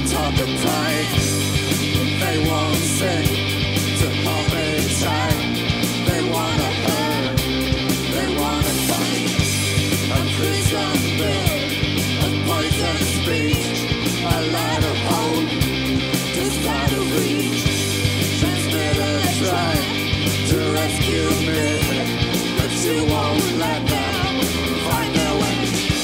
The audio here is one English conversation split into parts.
talk and pray, they won't sing to hold me tight. They wanna hurt, they wanna fight. A prison bill, a poison speech, a light of hope, just out of reach. Transmitters try to rescue me, but you won't let them find their way.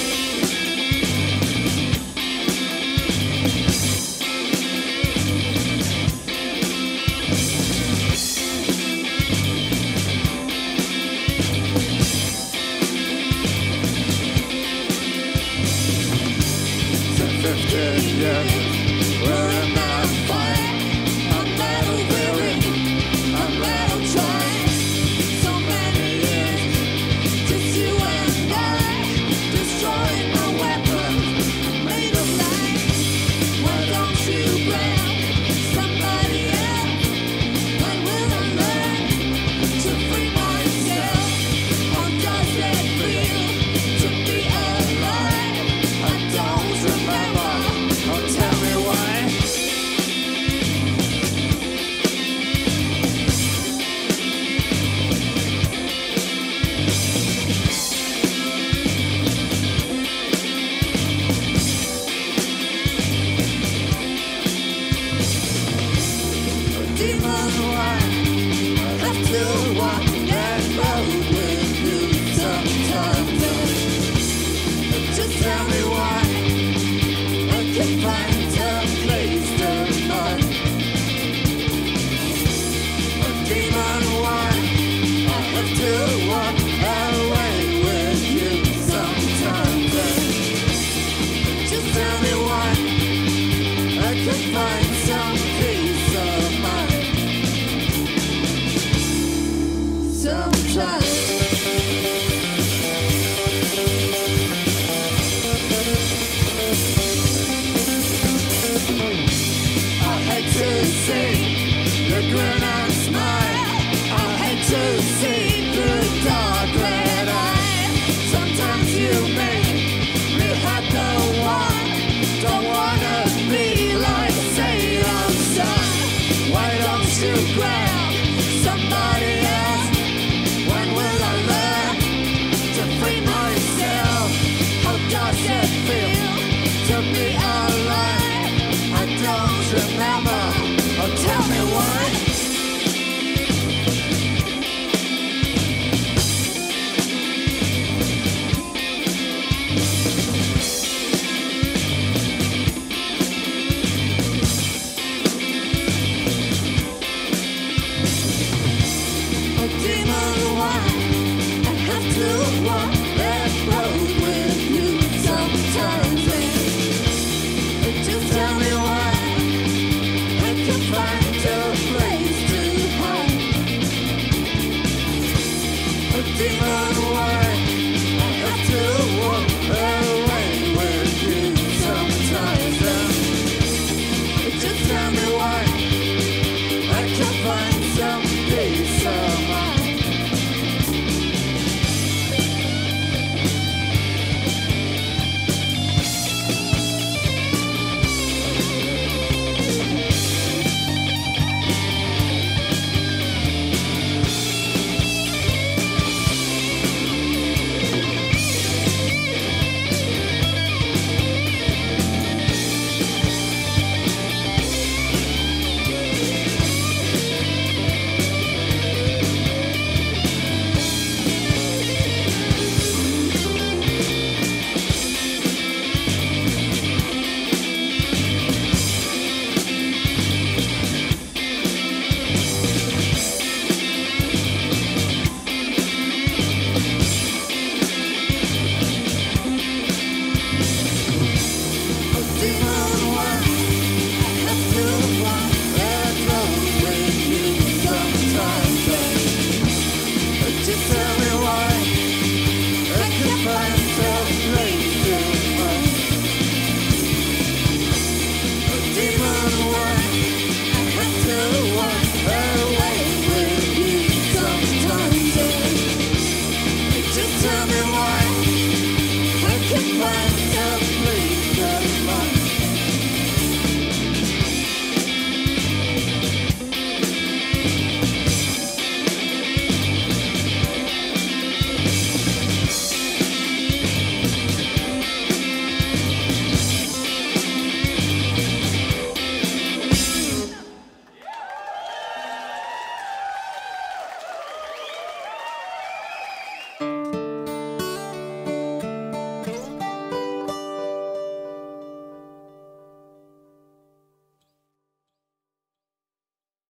Years, we're in that fight. A battle weary, a battle trying. So many years, just you and I, destroying my weapons made of light. Why don't you blame somebody else? When will I learn to free myself? How does it feel to be alive? I don't remember. Oh, tell me why. Oh, demon, why I have to walk that road with you sometimes. Just tell me why I can't find a place to run. Oh, demon, why I have to walk away with you sometimes. Just tell me why I can't find some peace of mind. Sometimes I hate to see the grin